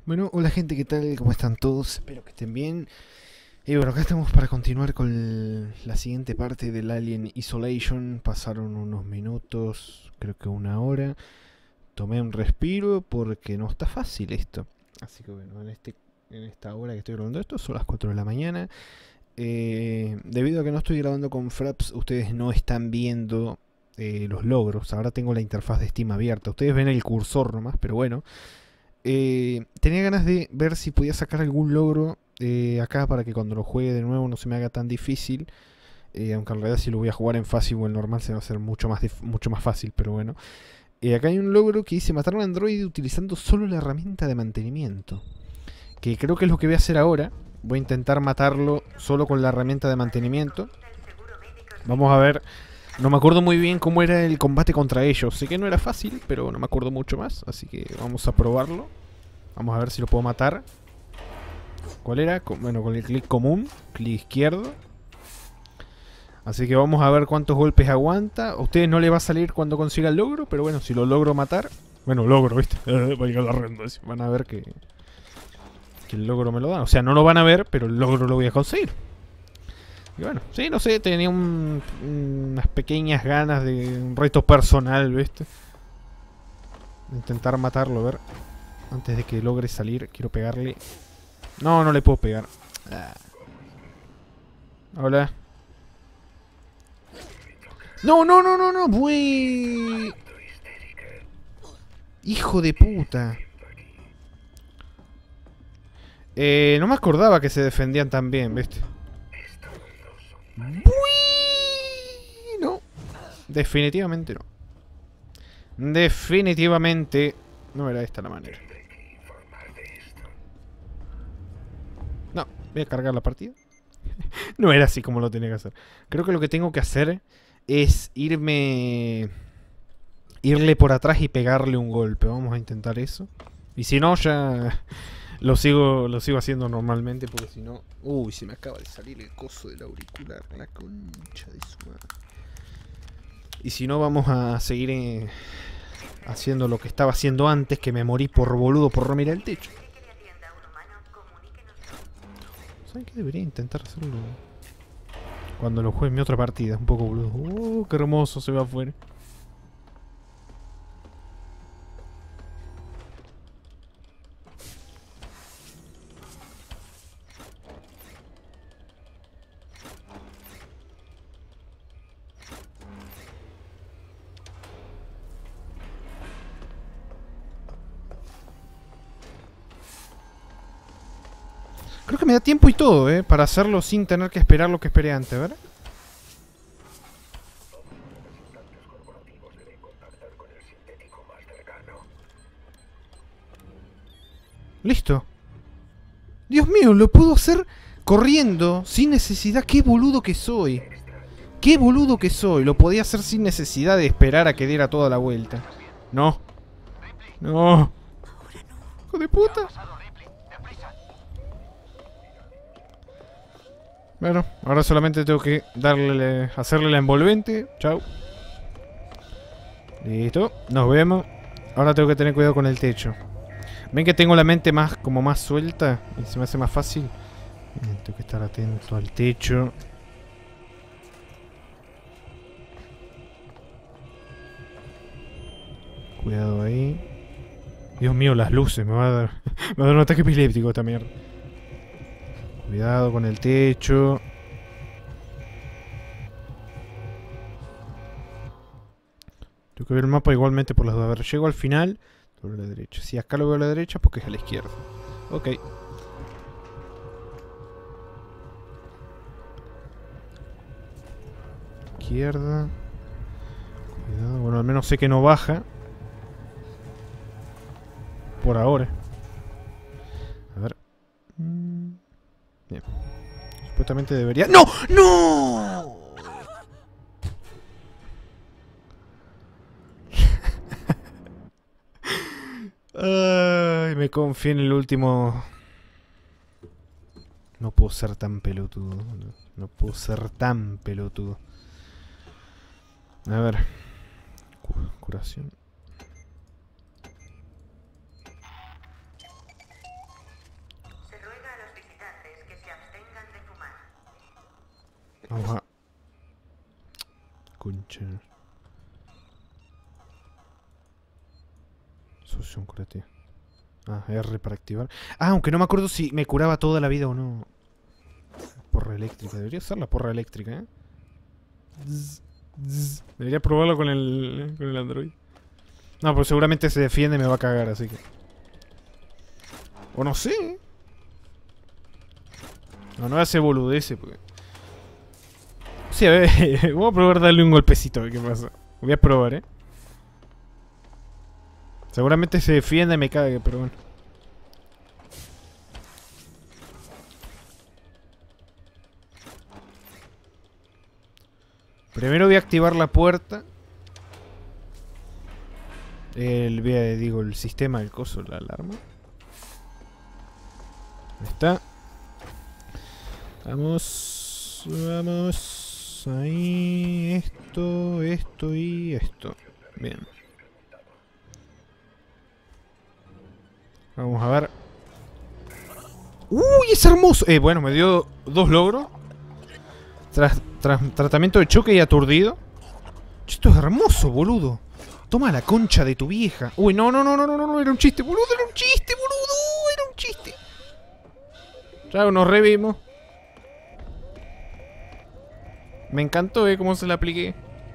Bueno, hola gente, ¿qué tal? ¿Cómo están todos? Espero que estén bien. Y bueno, acá estamos para continuar con la siguiente parte del Alien Isolation. Pasaron unos minutos, creo que una hora. Tomé un respiro porque no está fácil esto. Así que bueno, en esta hora que estoy grabando esto, son las 4 de la mañana. Debido a que no estoy grabando con Fraps, ustedes no están viendo los logros. Ahora tengo la interfaz de Steam abierta. Ustedes ven el cursor nomás, pero bueno. Tenía ganas de ver si podía sacar algún logro acá para que cuando lo juegue de nuevo no se me haga tan difícil. Aunque en realidad si lo voy a jugar en fácil o en normal se va a hacer mucho más fácil, pero bueno. Acá hay un logro que dice matar a un androide utilizando solo la herramienta de mantenimiento. Que creo que es lo que voy a hacer ahora. Voy a intentar matarlo solo con la herramienta de mantenimiento. Vamos a ver. No me acuerdo muy bien cómo era el combate contra ellos. Sé que no era fácil, pero no me acuerdo mucho más. Así que vamos a probarlo. Vamos a ver si lo puedo matar. ¿Cuál era? Bueno, con el clic común, clic izquierdo. Así que vamos a ver cuántos golpes aguanta. A ustedes no le va a salir cuando consiga el logro, pero bueno, si lo logro matar. Bueno, logro, ¿viste? Van a ver que el logro me lo dan. O sea, no lo van a ver, pero el logro lo voy a conseguir. Y bueno, sí, no sé, tenía unas pequeñas ganas de un reto personal, ¿viste? De intentar matarlo, a ver. Antes de que logre salir, quiero pegarle. No, no le puedo pegar. Ah. Hola. No, no, no, no, no, güey. Hijo de puta. No me acordaba que se defendían tan bien, ¿viste? No. Definitivamente no. Definitivamente no era esta la manera. No, voy a cargar la partida. No era así como lo tenía que hacer. Creo que lo que tengo que hacer es irle por atrás y pegarle un golpe. Vamos a intentar eso. Y si no, ya lo sigo haciendo normalmente porque si no... Uy, se me acaba de salir el coso del auricular. La concha de su madre. Y si no, vamos a seguir haciendo lo que estaba haciendo antes, que me morí por boludo por no mirar el techo. ¿Saben qué? Debería intentar hacerlo cuando lo juegue en mi otra partida. Un poco boludo. Qué hermoso se ve afuera. Creo que me da tiempo y todo, para hacerlo sin tener que esperar lo que esperé antes, ¿verdad? Listo. Dios mío, lo puedo hacer corriendo, sin necesidad. ¡Qué boludo que soy! ¡Qué boludo que soy! Lo podía hacer sin necesidad de esperar a que diera toda la vuelta. No. No. ¡Hijo de puta! Bueno, ahora solamente tengo que hacerle la envolvente. Chau. Listo. Nos vemos. Ahora tengo que tener cuidado con el techo. ¿Ven que tengo la mente como más suelta? Y se me hace más fácil. Tengo que estar atento al techo. Cuidado ahí. Dios mío, las luces. Me va a dar, me va a dar un ataque epiléptico esta mierda. Cuidado con el techo. Tengo que ver el mapa igualmente por las dos. A ver, llego al final. Sobre la derecha. Si acá lo veo a la derecha, porque es a la izquierda. Ok. Izquierda. Cuidado. Bueno, al menos sé que no baja. Por ahora. A ver. Bien. Supuestamente debería... ¡No! ¡No! Ay, me confié en el último... No puedo ser tan pelotudo. No puedo ser tan pelotudo. A ver. Curación. Launcher. Solución curativa. Ah, R para activar. Ah, aunque no me acuerdo si me curaba toda la vida o no. Porra eléctrica. Debería usar la porra eléctrica, ¿eh? Debería probarlo con el Android. No, pues seguramente se defiende y me va a cagar, así que... O no sé. No hace boludeces, porque... Sí, a ver, voy a probar darle un golpecito, a ver qué pasa. Voy a probar, ¿eh? Seguramente se defiende y me cague, pero bueno. Primero voy a activar la puerta. El sistema del coso, la alarma. Ahí está. Vamos. Vamos. Ahí. Esto y esto. Bien. Vamos a ver. ¡Uy! ¡Es hermoso! Bueno, me dio 2 logros. Tratamiento de choque y aturdido. Esto es hermoso, boludo. Toma la concha de tu vieja. Uy, no, era un chiste, boludo, era un chiste, boludo, era un chiste. Ya nos revimos. Me encantó, cómo se la apliqué.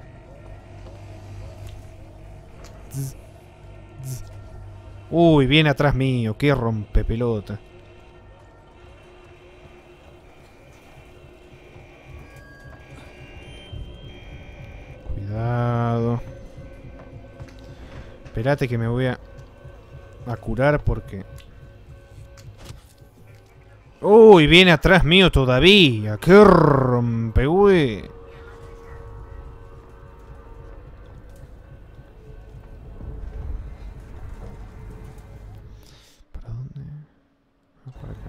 Uy, viene atrás mío, qué rompepelota. Cuidado. Espérate que me voy a curar porque... Uy, viene atrás mío todavía. Qué rompe, güey. ¿Para dónde? Ah, para acá.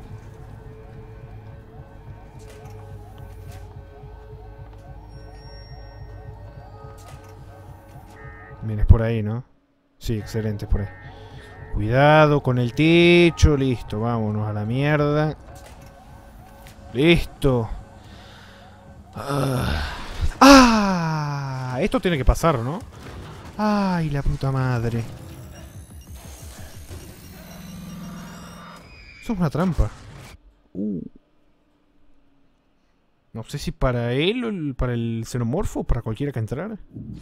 Bien, es por ahí, ¿no? Sí, excelente, es por ahí. Cuidado con el techo. Listo, vámonos a la mierda. Listo. ¡Ah! Esto tiene que pasar, ¿no? ¡Ay, la puta madre! Eso es una trampa. No sé si para él o para el xenomorfo o para cualquiera que entrara.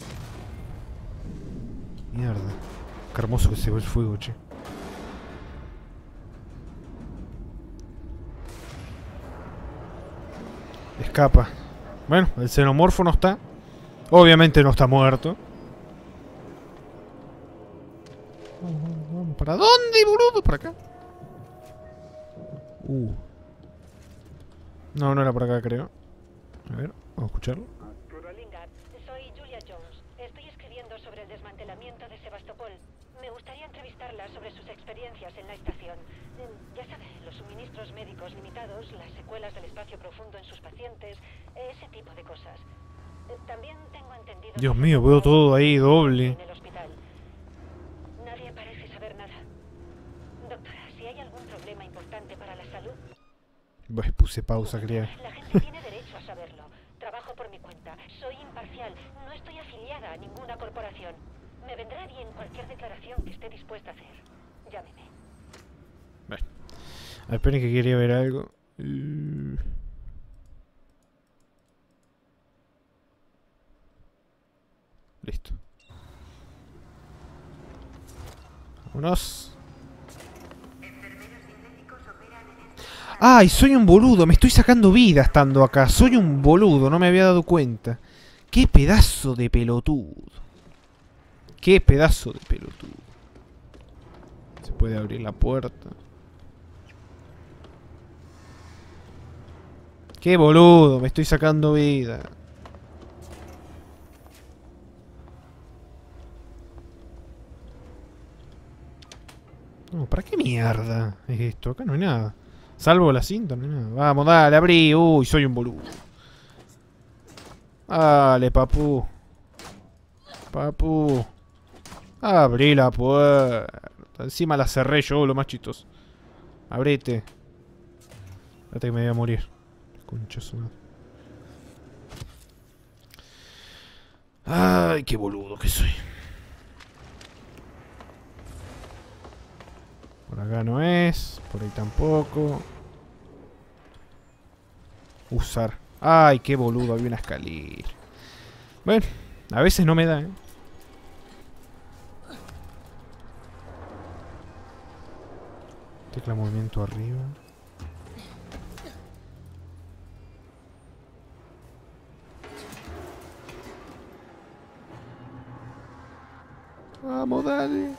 Mierda. Qué hermoso que se ve el fuego, che. Escapa. Bueno, el xenomorfo no está. Obviamente no está muerto. Vamos. ¿Para dónde, boludo? ¿Para acá? No era por acá, creo. A ver, vamos a escucharlo. Lingard, soy Julia Jones. Estoy escribiendo sobre el desmantelamiento de Sebastopol. Me gustaría entrevistarla sobre sus experiencias en la estación. Ya sabe, los suministros médicos limitados, las secuelas del espacio profundo en sus pacientes, ese tipo de cosas. También tengo entendido... Dios mío, veo todo ahí doble. En el hospital. Nadie parece saber nada. Doctora, si hay algún problema importante para la salud... Pues puse pausa, quería. La gente tiene derecho a saberlo. Trabajo por mi cuenta. Soy imparcial. No estoy afiliada a ninguna corporación. Me vendrá bien cualquier declaración que esté dispuesta a hacer. Llámeme. Bueno. Esperen que quería ver algo. Listo. Vámonos. ¡Ay, soy un boludo! Me estoy sacando vida estando acá. Soy un boludo, no me había dado cuenta. ¡Qué pedazo de pelotudo! ¡Qué pedazo de pelotudo! Se puede abrir la puerta. ¡Qué boludo! Me estoy sacando vida. No, ¿para qué mierda es esto? Acá no hay nada. Salvo la cinta, no hay nada. Vamos, dale, abrí. Uy, soy un boludo. Dale, papu. Papu. Abrí la puerta. Encima la cerré yo, lo más chistoso. Abrete. Espérate que me voy a morir. Concha su madre. Ay, qué boludo que soy. Por acá no es. Por ahí tampoco. Usar. Ay, qué boludo. Había una escalera. Bueno, a veces no me da, ¿eh? Tecla movimiento arriba. Vamos, dale.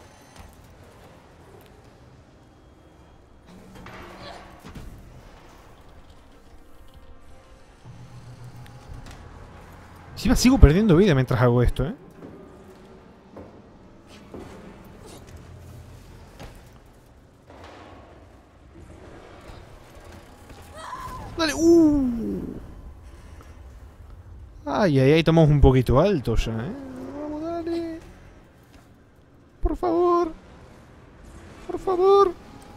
Encima sigo perdiendo vida mientras hago esto, ¿eh? Dale. Ay, ay, ay, tomamos un poquito alto ya, ¿eh? Vamos, dale. Por favor. Por favor.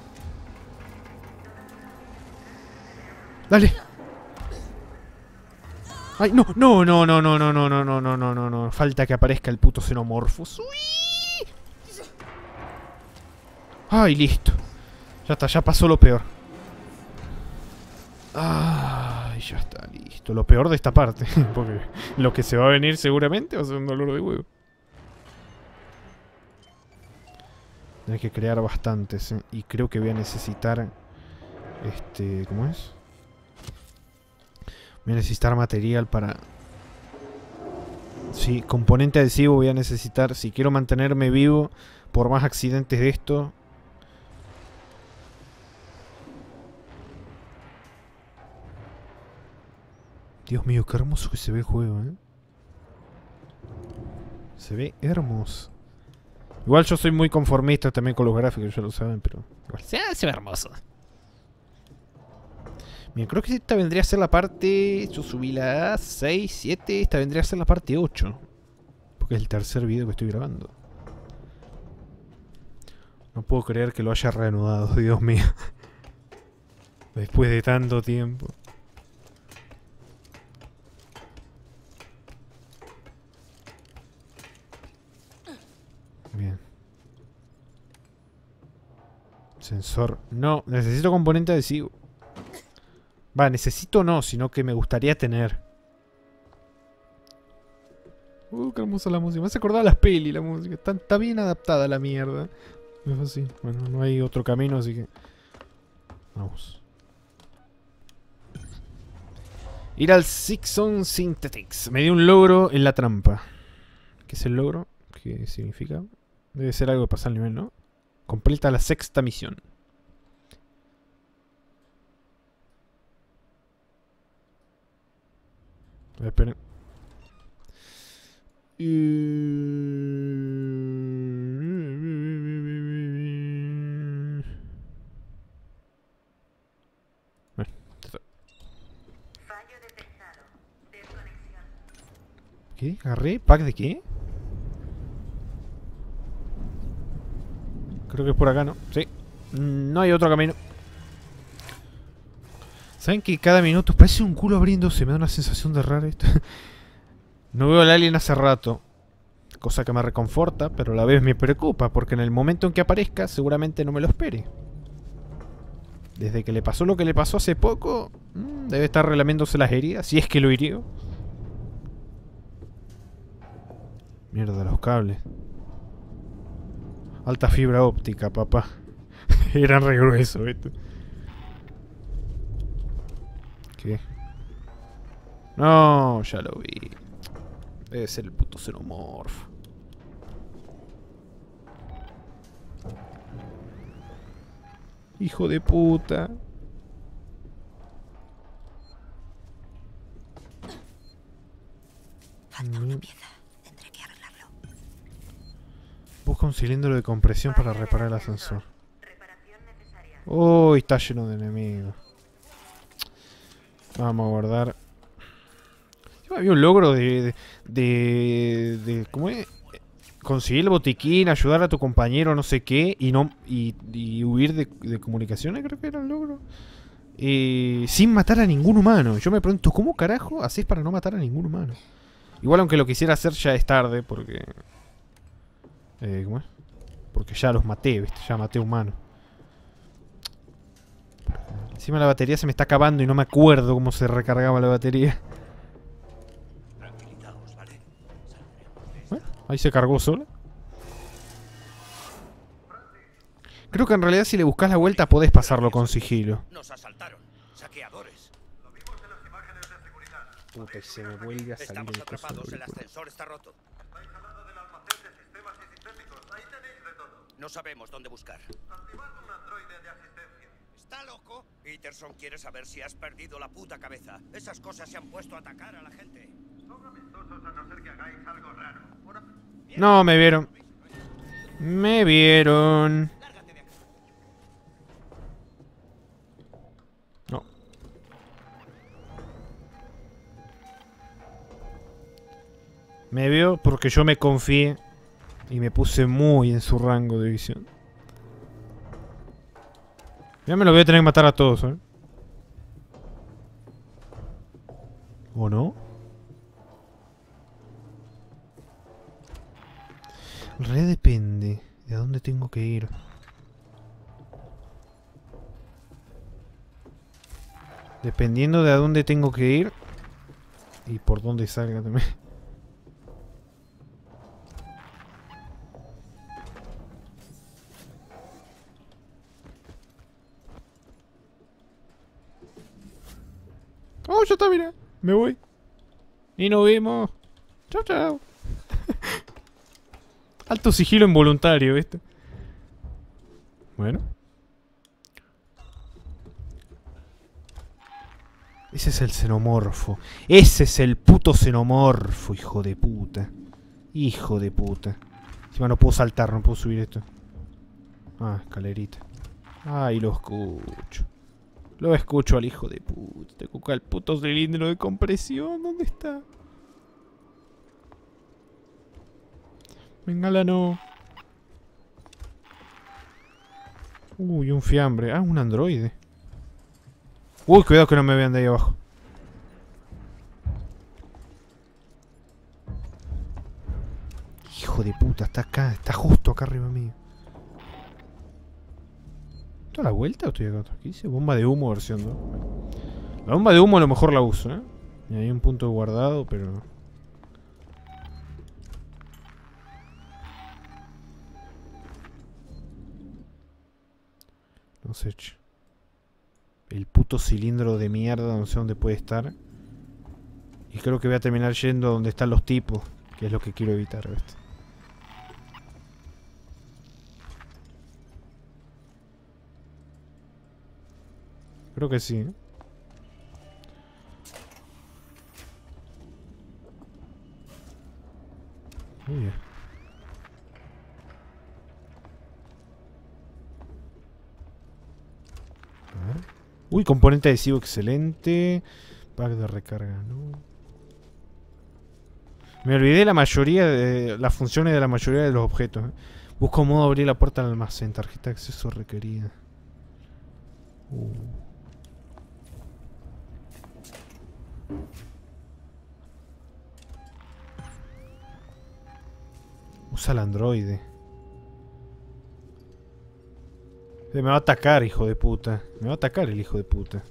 Dale. Ay, no, no, no, no, no, no, no, no, no, no, no, no, no. Falta que aparezca el puto xenomorfos. ¡Uy! Ay, listo. Ya está, ya pasó lo peor. Ay, ya está, listo. Lo peor de esta parte. Porque lo que se va a venir seguramente va a ser un dolor de huevo. Hay que crear bastantes, ¿eh? Y creo que voy a necesitar... ¿Cómo es? Voy a necesitar material para... Sí, componente adhesivo voy a necesitar. Si quiero mantenerme vivo por más accidentes de esto... Dios mío, qué hermoso que se ve el juego, ¿eh? Se ve hermoso. Igual yo soy muy conformista también con los gráficos, ya lo saben, pero... Igual se ve hermoso. Bien, creo que esta vendría a ser la parte... Yo subí la 6, 7, esta vendría a ser la parte 8. Porque es el tercer video que estoy grabando. No puedo creer que lo haya reanudado, Dios mío. Después de tanto tiempo. Bien. Sensor. No, necesito componente adhesivo. Va, necesito no, sino que me gustaría tener. Qué hermosa la música. Me hace acordar a las pelis la música. Está bien adaptada a la mierda. Es así. Bueno, no hay otro camino, así que... Vamos. Ir al Sixon Synthetics. Me dio un logro en la trampa. ¿Qué es el logro? ¿Qué significa? Debe ser algo de pasar el nivel, ¿no? Completa la 6ª misión. A ver, esperen. Fallo detectado. Desconexión. ¿Qué? ¿Agarré? ¿Pack de qué? Creo que es por acá, ¿no? Sí. No hay otro camino. ¿Saben que cada minuto parece un culo abriéndose? Me da una sensación de raro esto. No veo al alien hace rato. Cosa que me reconforta, pero a la vez me preocupa, porque en el momento en que aparezca seguramente no me lo espere. Desde que le pasó lo que le pasó hace poco, debe estar relamiéndose las heridas, si es que lo hirió. Mierda, los cables. Alta fibra óptica, papá. Eran re gruesos esto. ¿Qué? No, ya lo vi. Debe ser el puto xenomorfo. Hijo de puta. Falta una pieza. Tendré que arreglarlo. Busca un cilindro de compresión para reparar el ascensor. Reparación necesaria. Uy, está lleno de enemigos. Vamos a guardar. Había un logro de ¿cómo es? Conseguir el botiquín, ayudar a tu compañero, no sé qué, y huir de comunicaciones, creo que era el logro. Sin matar a ningún humano. Yo me pregunto, ¿cómo carajo haces para no matar a ningún humano? Igual aunque lo quisiera hacer ya es tarde porque... ¿cómo es? Porque ya los maté, ¿viste? Ya maté humanos. Encima la batería se me está acabando y no me acuerdo cómo se recargaba la batería. Bueno, ahí se cargó sola. Creo que en realidad si le buscas la vuelta podés pasarlo con sigilo. Nos asaltaron. Saqueadores. Puta, y se me vuelve a salir Estamos el coso atrapados. del El ascensor está roto. Estáis al lado del almacén de sistemas y sintéticos. Ahí tenéis de todo. No sabemos dónde buscar. Activad un androide de asistencia. ¿Está loco? Peterson quiere saber si has perdido la puta cabeza. Esas cosas se han puesto a atacar a la gente. Son amistosos a no ser que hagáis algo raro. No, me vieron. Me vieron. Lárgate de acá. No. Me vio porque yo me confié y me puse muy en su rango de visión. Ya me lo voy a tener que matar a todos, ¿eh? ¿O no? En realidad depende de a dónde tengo que ir. Dependiendo de a dónde tengo que ir y por dónde salga también. Oh, ya está, mira. Me voy. Y nos vemos. Chao, chao. Alto sigilo involuntario, ¿viste? Bueno. Ese es el xenomorfo. Ese es el puto xenomorfo, hijo de puta. Hijo de puta. Encima no puedo saltar, no puedo subir esto. Ah, escalerita. Ay, lo escucho. Lo escucho al hijo de puta. Te cuca el puto cilindro de compresión. ¿Dónde está? Venga, no. Uy, un fiambre. Ah, un androide. Uy, cuidado que no me vean de ahí abajo. Hijo de puta, está acá. Está justo acá arriba mío. ¿Toda la vuelta o estoy acá? ¿Qué dice? Bomba de humo versión 2. La bomba de humo a lo mejor la uso, ¿eh? Y hay un punto guardado, pero... No sé, che. El puto cilindro de mierda, no sé dónde puede estar. Y creo que voy a terminar yendo a donde están los tipos, que es lo que quiero evitar, ¿viste? Creo que sí, ¿eh? Muy bien. A ver. Uy, componente adhesivo excelente. Pack de recarga, ¿no? Me olvidé la mayoría de las funciones de la mayoría de los objetos, ¿eh? Busco modo abrir la puerta al almacén. Tarjeta de acceso requerida. Usa el androide. Me va a atacar, hijo de puta. Me va a atacar el hijo de puta.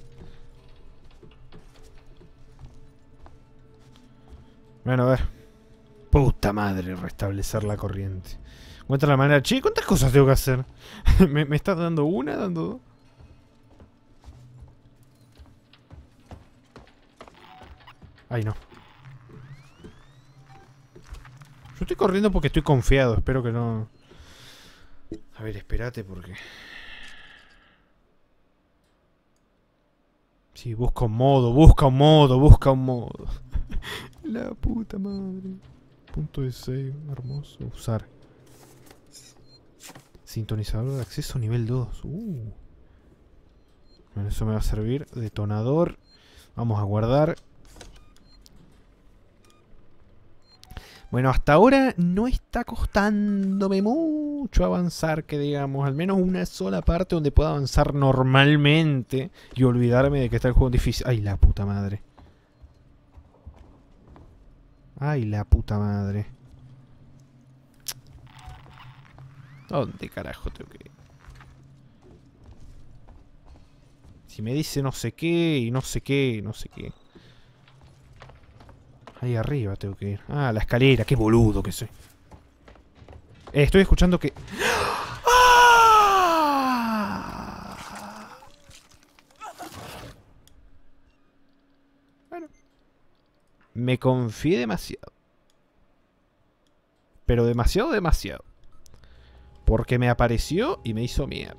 Bueno, a ver. Puta madre, restablecer la corriente. Encuentra la manera... Che, ¿cuántas cosas tengo que hacer? ¿Me estás dando una? ¿Dando dos? Ay, no. Yo estoy corriendo porque estoy confiado. Espero que no... A ver, espérate porque... Sí, busca un modo, busca un modo, busca un modo. La puta madre. Punto de save, hermoso. Usar. Sintonizador de acceso nivel 2. Bueno, eso me va a servir. Detonador. Vamos a guardar. Bueno, hasta ahora no está costándome mucho avanzar, que digamos, al menos una sola parte donde pueda avanzar normalmente y olvidarme de que está el juego difícil. Ay, la puta madre. Ay, la puta madre. ¿Dónde carajo tengo que ir? Si me dice no sé qué y no sé qué y no sé qué. Ahí arriba tengo que ir. Ah, la escalera, qué boludo que soy. Estoy escuchando que... ¡Ah! Bueno. Me confié demasiado. Pero demasiado, demasiado. Porque me apareció y me hizo mierda.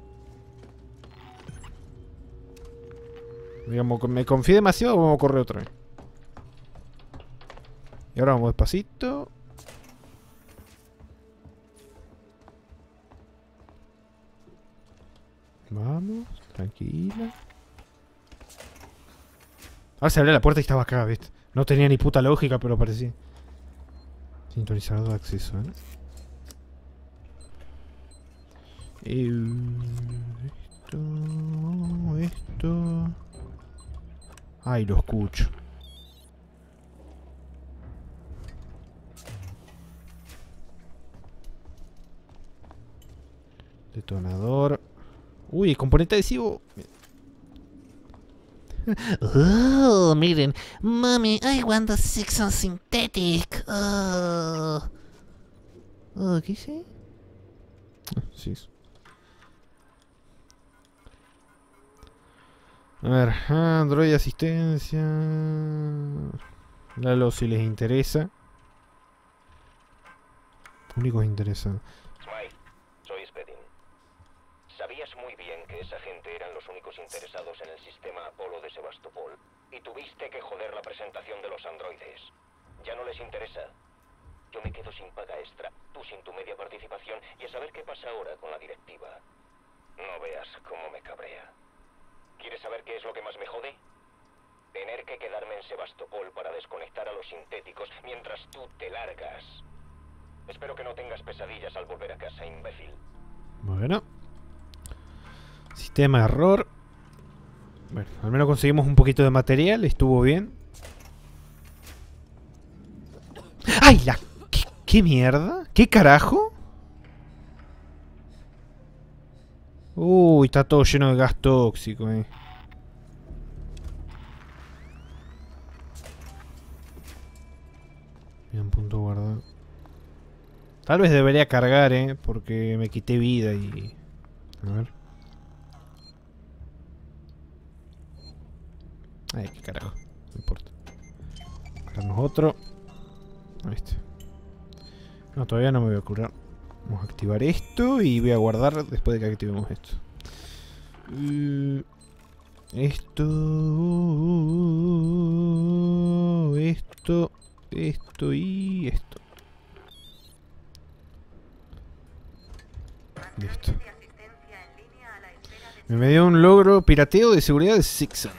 Digamos, me confié demasiado, vamos a correr otra vez. Y ahora vamos despacito. Vamos, tranquila. Ahora se abrió la puerta y estaba acá, ¿viste? No tenía ni puta lógica, pero parecía. Sintonizador de acceso, ¿eh? Esto. Ay, lo escucho. Detonador. Uy, componente adhesivo. Oh, miren. Mommy, I want the section synthetic. Oh. Oh, ¿qué hice? Sí. A ver, Android asistencia. Lalo si les interesa. Únicos interesados. Smile, soy Spedin. Sabías muy bien que esa gente eran los únicos interesados en el sistema Apolo de Sebastopol y tuviste que joder la presentación de los androides. Ya no les interesa. Yo me quedo sin paga extra, tú sin tu media participación y a saber qué pasa ahora con la directiva. No veas cómo me cabrea. ¿Quieres saber qué es lo que más me jode? Tener que quedarme en Sebastopol para desconectar a los sintéticos mientras tú te largas. Espero que no tengas pesadillas al volver a casa, imbécil. Bueno. Sistema error. Bueno, al menos conseguimos un poquito de material. Estuvo bien. ¡Ay, la... ¿Qué mierda? ¿Qué carajo? Uy, está todo lleno de gas tóxico, Bien, punto guardado. Tal vez debería cargar, porque me quité vida y... A ver. Ay, qué carajo. No importa. Curarnos otro. Ahí está. No, todavía no me voy a curar. Vamos a activar esto y voy a guardar después de que activemos esto. Esto y esto. Listo. Me dio un logro pirateo de seguridad de Sixon.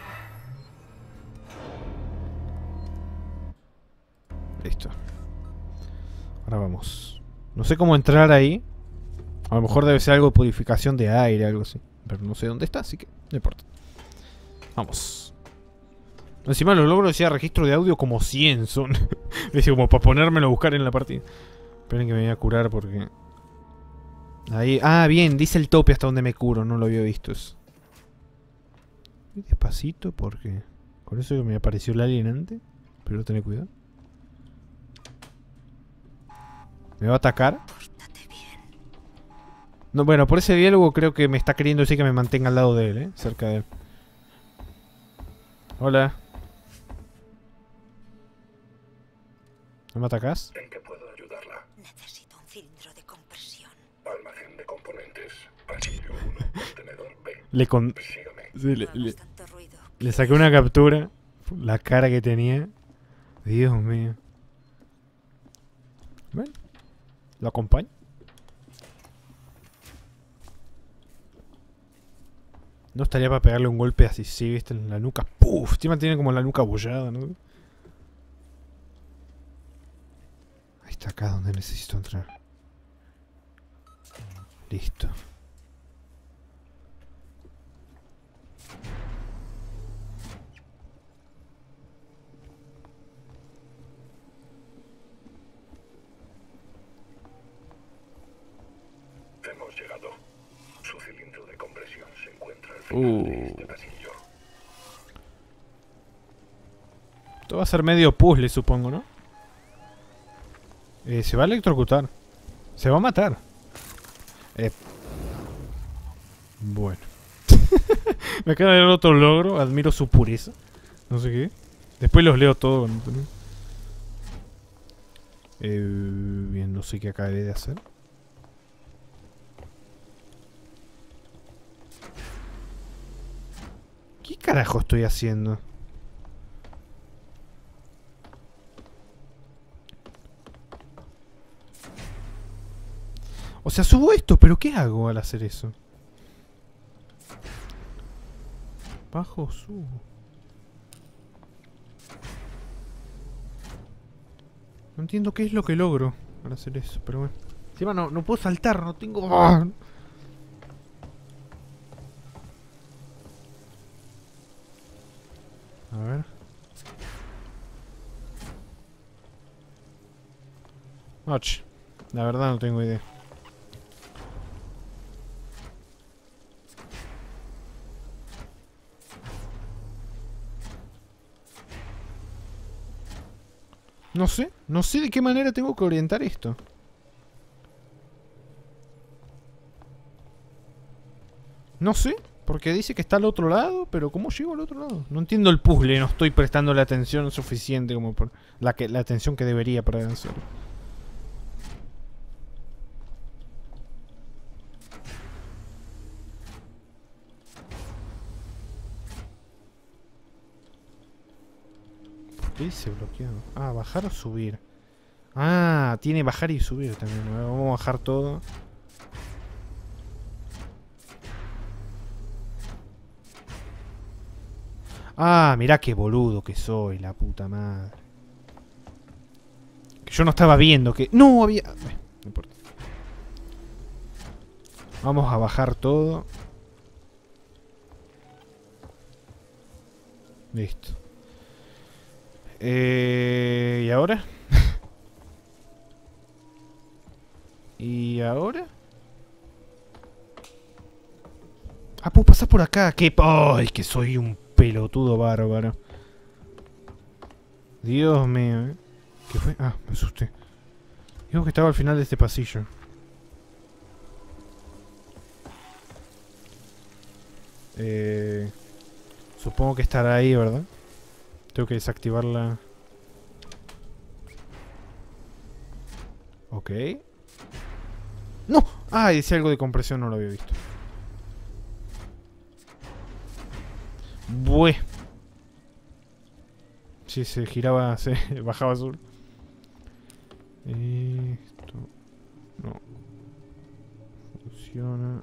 Listo. Ahora vamos. No sé cómo entrar ahí. A lo mejor debe ser algo de purificación de aire, algo así. Pero no sé dónde está, así que no importa. Vamos. Encima los logros decía registro de audio como 100 son. Decía como para ponérmelo a buscar en la partida. Esperen que me voy a curar porque... Ahí... Ah, bien, dice el tope hasta donde me curo. No lo había visto eso. Voy despacito porque... Con eso que me apareció el alien antes. Pero tener cuidado. ¿Me va a atacar? No, bueno, por ese diálogo creo que me está queriendo decir que me mantenga al lado de él, cerca de él. Hola. ¿No me atacás? ¿En qué puedo ayudarla? Necesito un cilindro de compresión. Almacén de componentes. Pasillo 1, contenedor B. Sígame. Sí, No hagas tanto ruido. le saqué una captura. La cara que tenía. Dios mío. Bueno. ¿Lo acompaño? No estaría para pegarle un golpe así, sí, viste, en la nuca. ¡Puf! Encima tiene como la nuca abollada, ¿no? Ahí está acá donde necesito entrar. Listo. de este pasillo. Esto va a ser medio puzzle, supongo, ¿no? Se va a electrocutar. Se va a matar. Bueno. Me acaba de dar otro logro. Admiro su pureza. No sé qué. Después los leo todos. Bien, no sé qué acabé de hacer. ¿Qué carajo estoy haciendo? O sea, subo esto, pero ¿qué hago al hacer eso? Bajo, subo. No entiendo qué es lo que logro al hacer eso, pero bueno. Encima no puedo saltar, no tengo... ¡Ah! A ver. Och. La verdad no tengo idea. No sé de qué manera tengo que orientar esto. No sé, porque dice que está al otro lado, pero ¿cómo llego al otro lado? No entiendo el puzzle, no estoy prestando la atención suficiente como por la atención que debería para hacerlo. ¿Qué dice bloqueado? Ah, bajar o subir. Ah, tiene bajar y subir también. Vamos a bajar todo. Ah, mirá qué boludo que soy, la puta madre. Que yo no estaba viendo que... No había... no importa. Vamos a bajar todo. Listo. ¿Y ahora? ¿Y ahora? Ah, puedo pasar por acá. ¿Qué? ¡Ay, que soy un pelotudo bárbaro! Dios mío, ¿eh? ¿Qué fue? Ah, me asusté. Digo que estaba al final de este pasillo. Supongo que estará ahí, ¿verdad? Tengo que desactivarla. Ok. ¡No! Ah, decía algo de compresión, no lo había visto. Bueh. Sí, se giraba, se bajaba azul. Esto no funciona.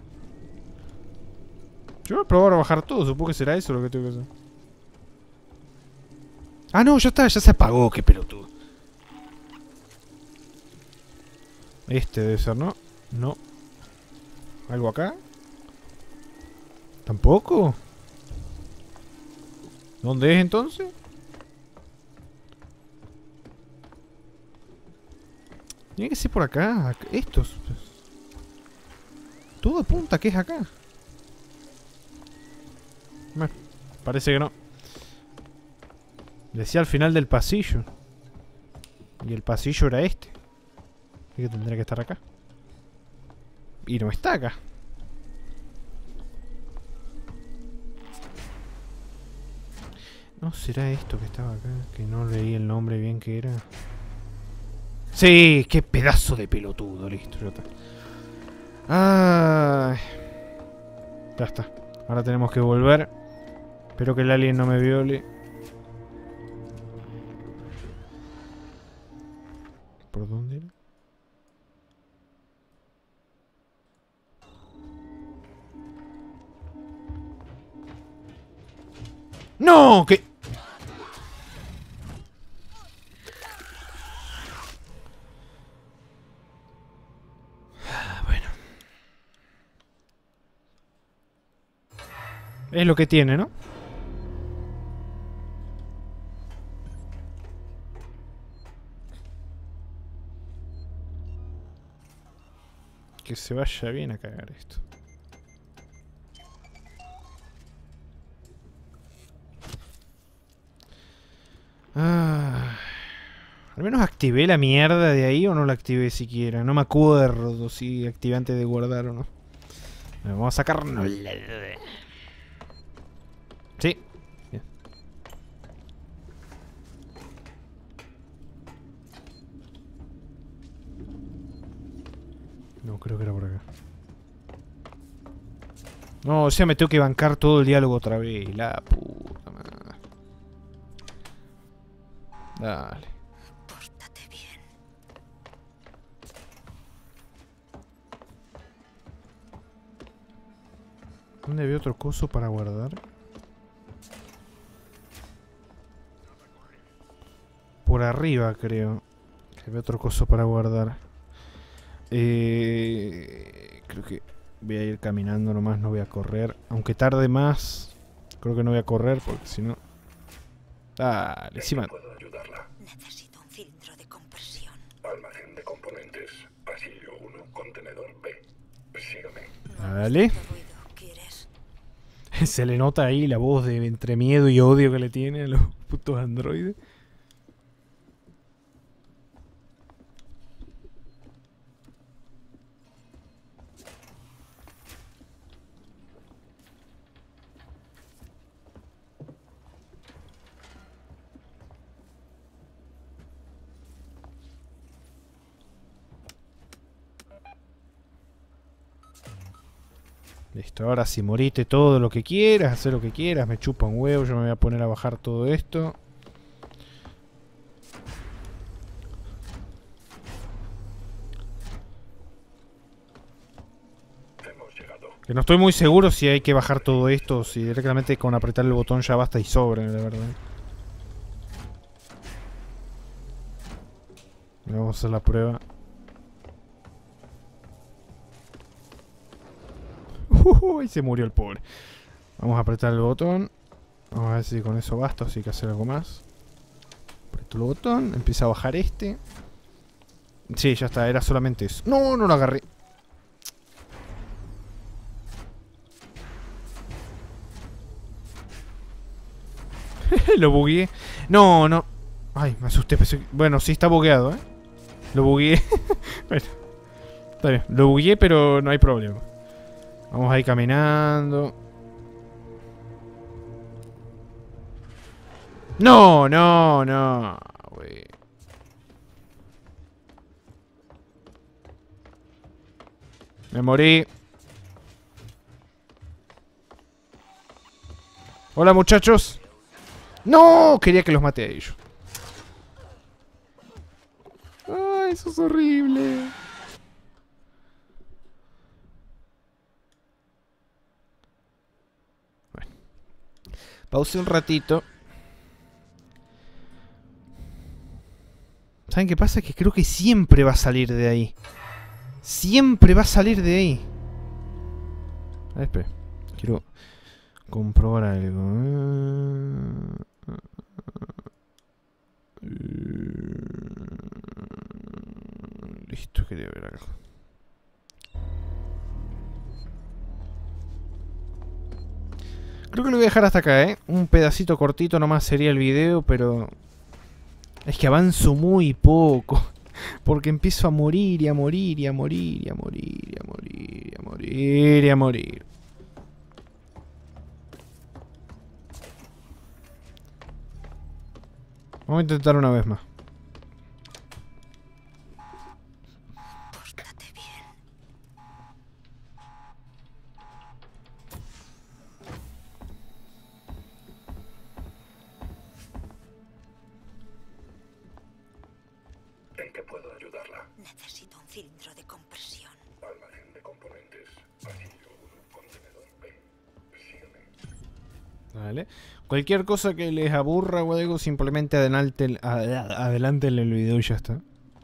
Yo voy a probar a bajar todo, supongo que será eso lo que tengo que hacer. Ah, no, ya está, ya se apagó, qué pelotudo. Este debe ser, ¿no? No. ¿Algo acá? ¿Tampoco? ¿Dónde es entonces? Tiene que ser por acá. Estos. Todo apunta que es acá. Bueno, parece que no. Decía al final del pasillo. Y el pasillo era este. Así que tendría que estar acá. Y no está acá. ¿No será esto que estaba acá? Que no leí el nombre bien que era. Sí, qué pedazo de pelotudo. Listo, ya está. Ah, ya está. Ahora tenemos que volver. Espero que el alien no me viole. ¿Por dónde era? ¡No! ¿Qué? Bueno. Es lo que tiene, ¿no? Que se vaya bien a cagar esto. Al menos activé la mierda de ahí o no la activé siquiera. No me acuerdo si activé antes de guardar o no. Bueno, vamos a sacarnos. Sí. Bien. No, creo que era por acá. No, o sea, me tengo que bancar todo el diálogo otra vez. La puta madre. Dale. Pórtate bien. ¿Dónde había otro coso para guardar? Por arriba, creo. Que había otro coso para guardar. Creo que voy a ir caminando nomás, no voy a correr. Aunque tarde más, creo que no voy a correr porque si no... Dale, encima... ¿Puedo ayudarla? Necesito un cilindro de compresión. Almacén de componentes. Pasillo 1, contenedor B. Sígame. Dale. ¿Qué ruido quieres? Se le nota ahí la voz de entre miedo y odio que le tiene a los putos androides. Listo, ahora sí, morite todo lo que quieras, hacer lo que quieras, me chupa un huevo, yo me voy a poner a bajar todo esto. Hemos llegado. Que no estoy muy seguro si hay que bajar todo esto o si directamente con apretar el botón ya basta y sobra, la verdad. Vamos a hacer la prueba. Ahí se murió el pobre. Vamos a apretar el botón. Vamos a ver si con eso basta o si hay que hacer algo más. Aprieto el botón, empieza a bajar este. Sí, ya está, era solamente eso. No, no lo agarré. Lo bugueé. No, no. Ay, me asusté. Bueno, sí está bugueado, ¿eh? Lo bugueé. Bueno, está bien. Lo bugueé, pero no hay problema. Vamos a ir caminando. No, no, no. Wey. Me morí. Hola, muchachos. No, quería que los mate a ellos. Ay, eso es horrible. Bueno. Pausé un ratito. ¿Saben qué pasa? Que creo que siempre va a salir de ahí. Siempre va a salir de ahí. A ver, espera. Quiero comprobar algo. Listo, quería ver algo. Creo que lo voy a dejar hasta acá, ¿eh? Un pedacito cortito nomás sería el video, pero... es que avanzo muy poco. Porque empiezo a morir y a morir y a morir y a morir y a morir y a morir y a morir. Vamos a intentar una vez más. Pórtate bien. ¿En qué puedo ayudarla? Necesito un cilindro de compresión. Almacén de componentes. Pasillo 1, contenedor B. Sígame. Vale. Cualquier cosa que les aburra o algo, simplemente adelántenle el video y ya está.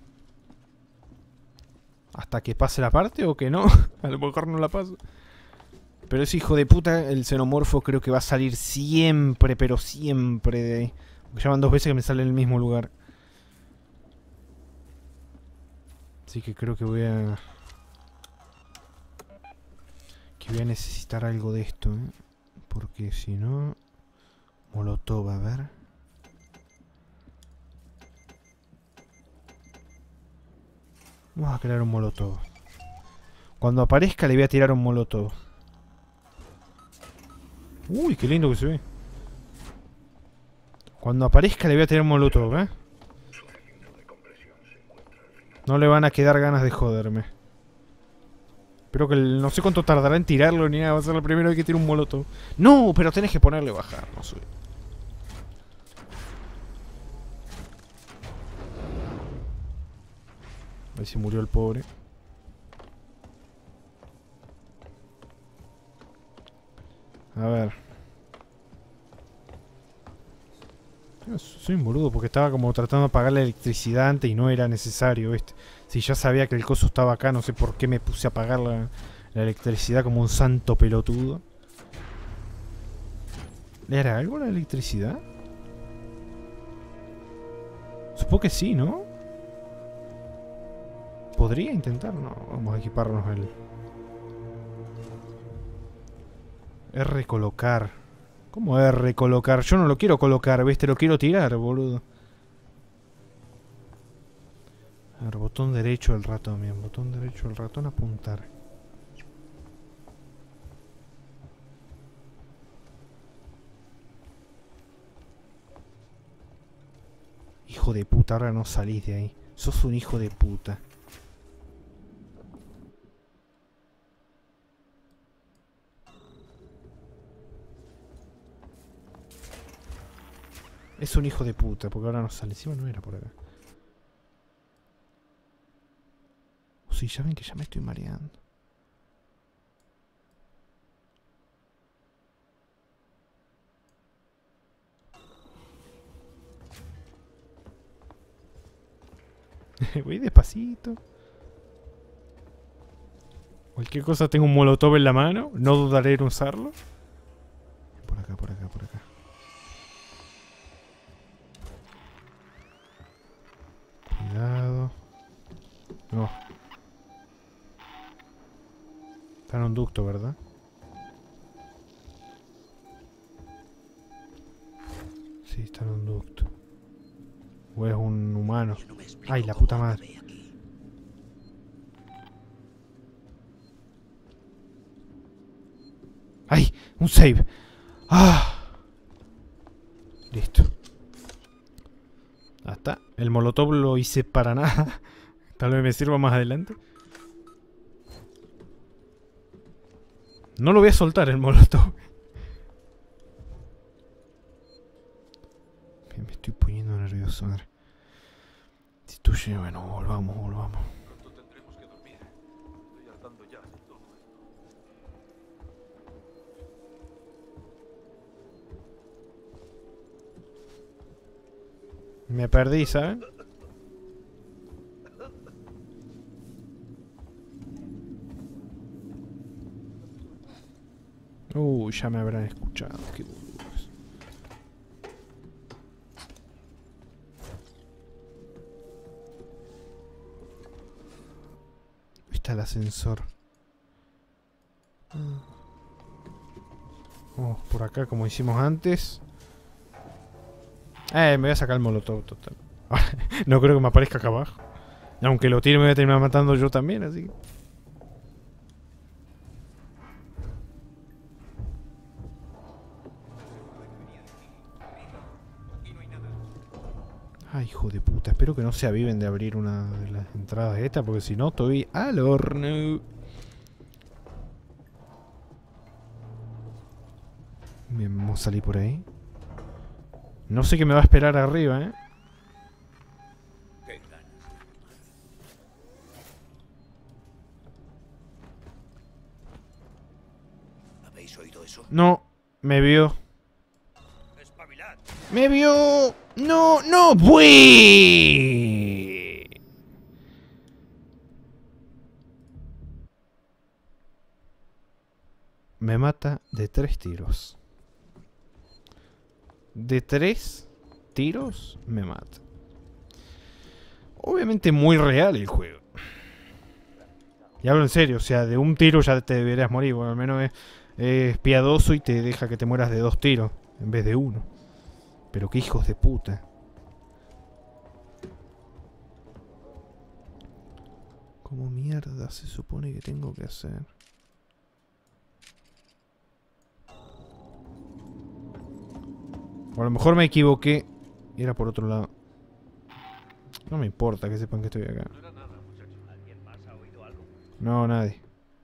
Hasta que pase la parte o que no. A lo mejor no la paso. Pero ese hijo de puta, el xenomorfo, creo que va a salir siempre, pero siempre de ahí. Porque ya van 2 veces que me sale en el mismo lugar. Así que creo que voy a... necesitar algo de esto, ¿eh? Porque si no... Molotov, a ver. Vamos a crear un molotov. Cuando aparezca le voy a tirar un molotov. Uy, qué lindo que se ve. Cuando aparezca le voy a tirar un molotov, ¿eh? No le van a quedar ganas de joderme. Espero que no sé cuánto tardará en tirarlo ni nada. Va a ser la primera vez que tiro un molotov. No, pero tenés que ponerle bajar, no sé. Ahí se murió el pobre. A ver. Soy un boludo porque estaba como tratando de apagar la electricidad antes y no era necesario, ¿viste? Si ya sabía que el coso estaba acá, no sé por qué me puse a apagar la electricidad como un santo pelotudo. ¿Le hará algo la electricidad? Supongo que sí, ¿no? ¿Podría intentar? No, vamos a equiparnos el... R colocar. ¿Cómo R colocar? Yo no lo quiero colocar, ¿viste? Lo quiero tirar, boludo. A ver, botón derecho del ratón, bien. Botón derecho del ratón, apuntar. Hijo de puta, ahora no salís de ahí. Sos un hijo de puta. Es un hijo de puta, porque ahora no sale. Encima no era por acá. O sí, ya ven que ya me estoy mareando. Voy despacito. Cualquier cosa, tengo un molotov en la mano. No dudaré en usarlo. Por acá, por acá, por acá. Cuidado. No. Está en un ducto, ¿verdad? Sí, está en un ducto. O es un humano. Ay, la puta madre. ¡Ay! ¡Un save! ¡Ah! Listo. Hasta. El molotov lo hice para nada. Tal vez me sirva más adelante. No lo voy a soltar el molotov. Me estoy poniendo nervioso, madre. Si tú llegas, bueno, volvamos. Pronto tendremos que dormir. Estoy hartando ya de todo esto. Me perdí, ¿saben? Ya me habrán escuchado. Qué boludos. Ahí está el ascensor. Vamos por acá como hicimos antes. Me voy a sacar el molotov total. No creo que me aparezca acá abajo. Aunque lo tire me voy a terminar matando yo también, así que... Ay, hijo de puta. Espero que no se aviven de abrir una de las entradas esta, porque si no estoy al horno. Bien, vamos a salir por ahí. No sé qué me va a esperar arriba, ¿eh? Qué ganas. ¿Habéis oído eso? No, me vio. ¡Espabilad! ¡Me vio! ¡No, no! ¡Bui! Me mata de 3 tiros. De 3 tiros me mata. Obviamente muy real el juego. Y hablo en serio, o sea, de un tiro ya te deberías morir. Bueno, al menos es piadoso y te deja que te mueras de 2 tiros en vez de 1. Pero qué hijos de puta. ¿Cómo mierda se supone que tengo que hacer? O a lo mejor me equivoqué y era por otro lado. No me importa que sepan que estoy acá. No, nadie.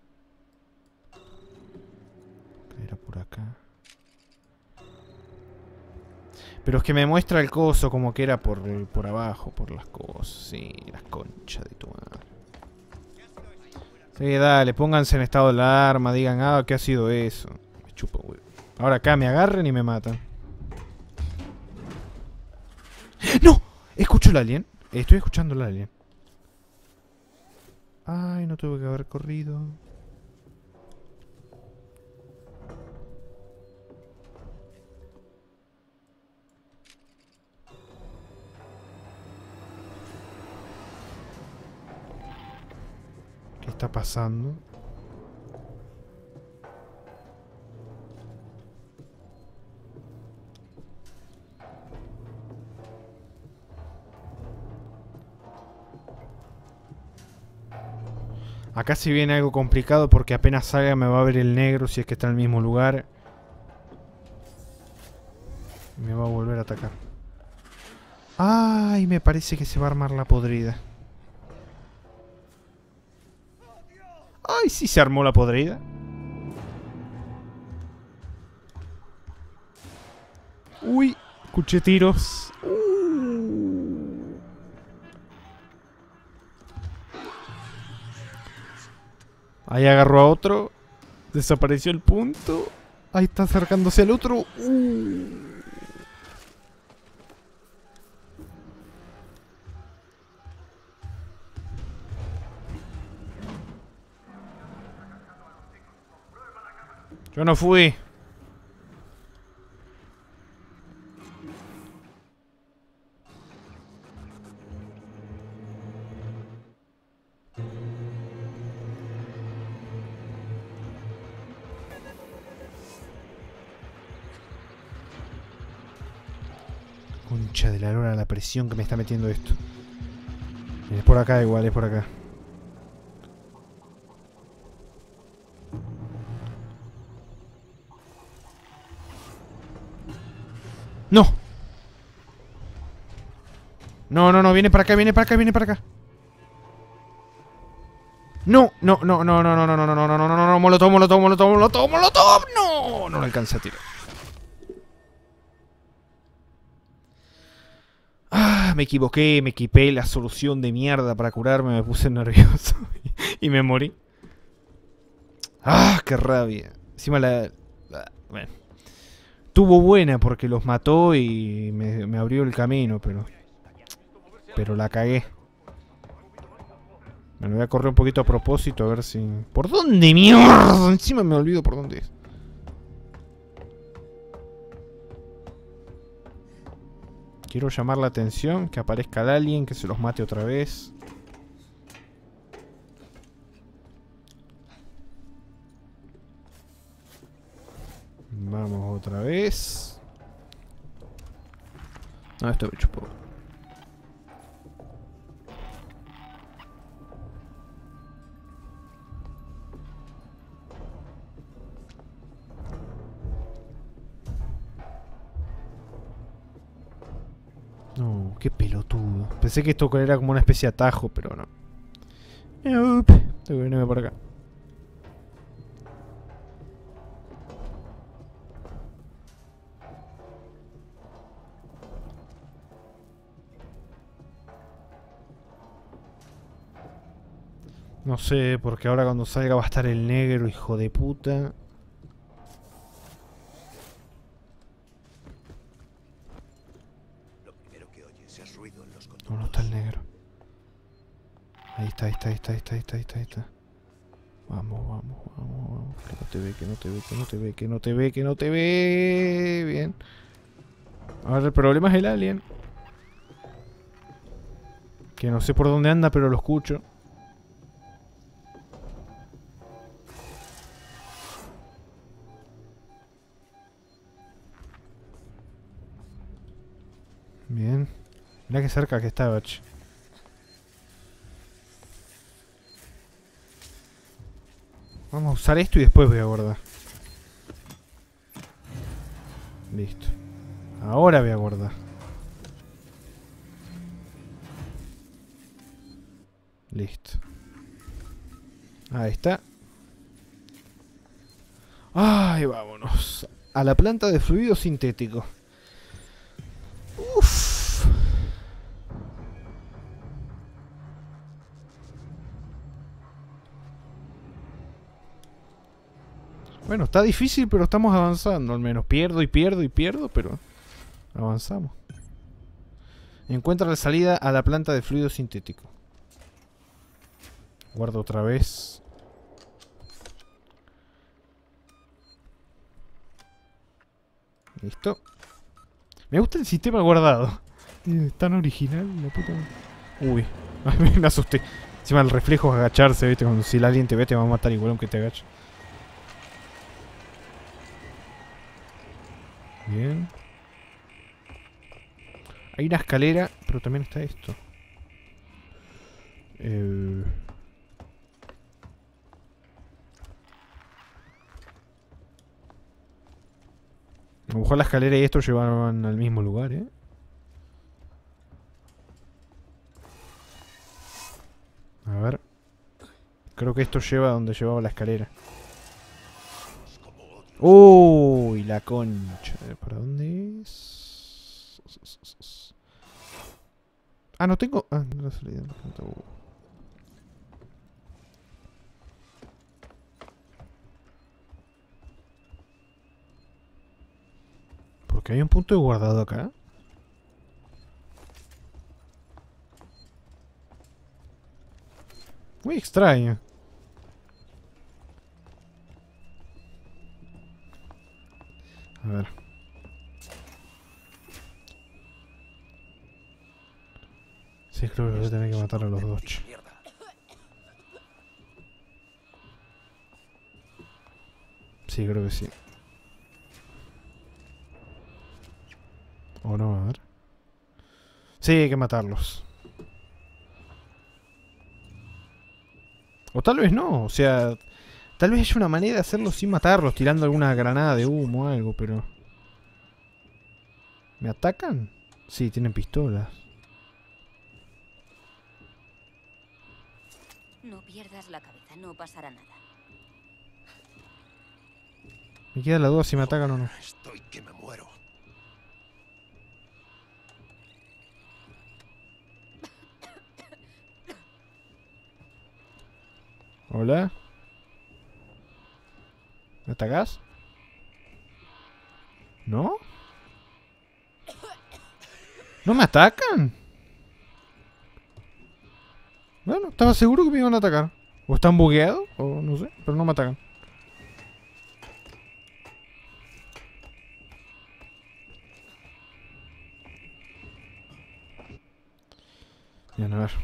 Era por acá. Pero es que me muestra el coso como que era por abajo, por las cosas. Sí, las conchas de tu madre. Sí, dale, pónganse en estado de alarma, digan, ah, ¿qué ha sido eso? Me chupa, güey. Ahora acá me agarren y me matan. ¡No! ¿Escucho el alien? Estoy escuchando el alien. Ay, no tuve que haber corrido. ¿Qué está pasando? Acá sí viene algo complicado porque apenas salga me va a ver el negro si es que está en el mismo lugar. Y me va a volver a atacar. Ay, me parece que se va a armar la podrida. Ay, sí se armó la podrida. Uy, escuché tiros. Ahí agarró a otro. Desapareció el punto. Ahí está acercándose al otro. Yo no fui. Concha de la lora, la presión que me está metiendo esto. Es por acá igual, es por acá. ¡No! No, no, no, viene para acá, viene para acá, viene para acá. No, no, no, no, no, no, no, no, no, no, no, no, no, molotov, molotov, molotov, molotov, molotov. No, no lo alcancé a tirar. Ah, me equivoqué, me equipé la solución de mierda para curarme, me puse nervioso y me morí. Ah, qué rabia. Encima bueno. Tuvo buena porque los mató y me abrió el camino, pero la cagué. Me lo voy a correr un poquito a propósito a ver si... ¿Por dónde mierda? Encima me olvido por dónde es. Quiero llamar la atención, que aparezca el alien, que se los mate otra vez. Vamos otra vez. No, esto me chupó. No, qué pelotudo. Pensé que esto era como una especie de atajo, pero no. Nope. Tengo que venirme por acá. No sé, porque ahora cuando salga va a estar el negro, hijo de puta. Lo primero que oyes es ruido en los conductos. No, no está el negro. Ahí está, ahí está, ahí está, ahí está, ahí está, ahí está, ahí está. Vamos, vamos, vamos, vamos. Que no te ve, que no te ve, que no te ve, que no te ve, que no te ve. Bien. Ahora el problema es el alien. Que no sé por dónde anda, pero lo escucho. Bien. Mirá que cerca que está, Bach. Vamos a usar esto y después voy a guardar. Listo. Ahora voy a guardar. Listo. Ahí está. Ay, vámonos. A la planta de fluido sintético. Uff. Bueno, está difícil, pero estamos avanzando. Al menos pierdo y pierdo y pierdo, pero avanzamos. Encuentra la salida a la planta de fluido sintético. Guardo otra vez. Listo. Me gusta el sistema guardado. Es tan original, la puta. Uy, me asusté. Encima el reflejo es agacharse, ¿viste? Cuando si el alien te ve te va a matar igual aunque te agache. Bien. Hay una escalera, pero también está esto. A lo mejor la escalera y esto llevaban al mismo lugar, ¿eh? A ver. Creo que esto lleva a donde llevaba la escalera. ¡Uy! La concha. ¿Para dónde es? Ah, no tengo... Ah, no salida. Porque hay un punto de guardado acá. Muy extraño. A ver. Sí, creo que voy a tener que matar a los dos. Sí, creo que sí. O no, a ver. Sí, hay que matarlos. O tal vez no, o sea... Tal vez haya una manera de hacerlo sin matarlos, tirando alguna granada de humo o algo, pero... ¿Me atacan? Sí, tienen pistolas. No pierdas la cabeza, no pasará nada. Me queda la duda si me atacan o no. Estoy que me muero. Hola. ¿Me atacás? ¿No? ¿No me atacan? Bueno, estaba seguro que me iban a atacar. O están bugueados, o no sé, pero no me atacan. Bien, a ver.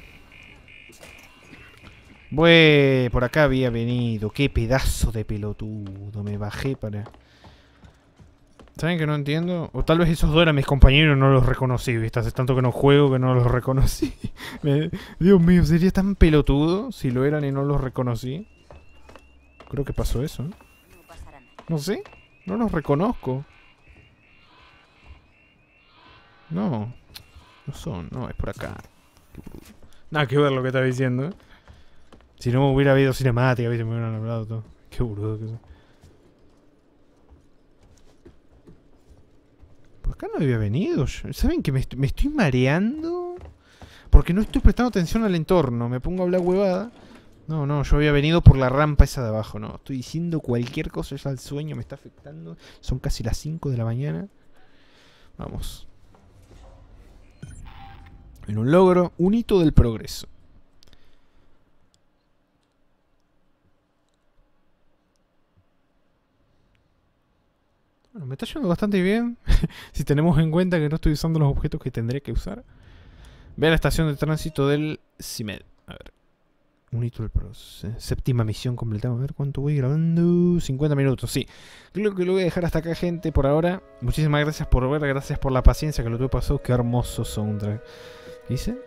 Bueh, por acá había venido. Qué pedazo de pelotudo. Me bajé para... ¿Saben que no entiendo? O tal vez esos dos eran mis compañeros y no los reconocí, ¿viste? Hace tanto que no juego que no los reconocí. Dios mío, ¿sería tan pelotudo si lo eran y no los reconocí? Creo que pasó eso, ¿eh? No sé, no los reconozco. No, no son, no, es por acá. Nada que ver lo que está diciendo, ¿eh? Si no hubiera habido cinemática, ¿viste? Me hubieran hablado todo. Qué burdo que soy. Por acá no había venido. ¿Saben que me estoy mareando? Porque no estoy prestando atención al entorno. Me pongo a hablar huevada. No, no, yo había venido por la rampa esa de abajo. No, estoy diciendo cualquier cosa. Ya el sueño me está afectando. Son casi las 5 de la mañana. Vamos. En un logro, un hito del progreso. Bueno, me está yendo bastante bien. Si tenemos en cuenta que no estoy usando los objetos que tendré que usar. Ve a la estación de tránsito del CIMED. A ver. Un hito del proceso. Séptima misión completada. A ver cuánto voy grabando. 50 minutos, sí. Creo que lo voy a dejar hasta acá, gente, por ahora. Muchísimas gracias por ver. Gracias por la paciencia que lo tuve pasado. Qué hermoso soundtrack. ¿Dice?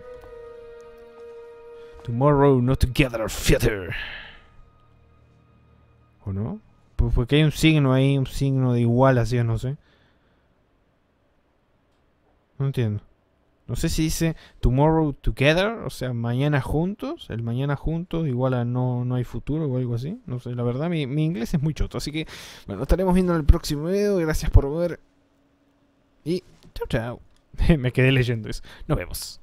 Tomorrow, not together, theater. ¿O no? Porque hay un signo ahí, un signo de igual así, no sé. No entiendo. No sé si dice tomorrow together, o sea, mañana juntos. El mañana juntos igual a no hay futuro o algo así. No sé, la verdad mi inglés es muy choto. Así que, bueno, lo estaremos viendo en el próximo video. Gracias por ver. Y chao, chao. Me quedé leyendo eso. Nos vemos.